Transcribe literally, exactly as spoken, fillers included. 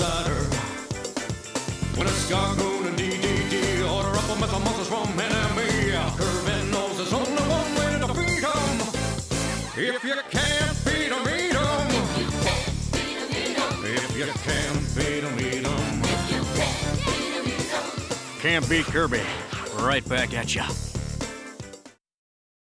cider. When a skunk and D D D order up a mess of monsters from enemy. Kirby knows there's only one way to defeat 'em. If you can't beat 'em, eat 'em. If you can't beat 'em, eat 'em. Can't beat Kirby. Right back at ya.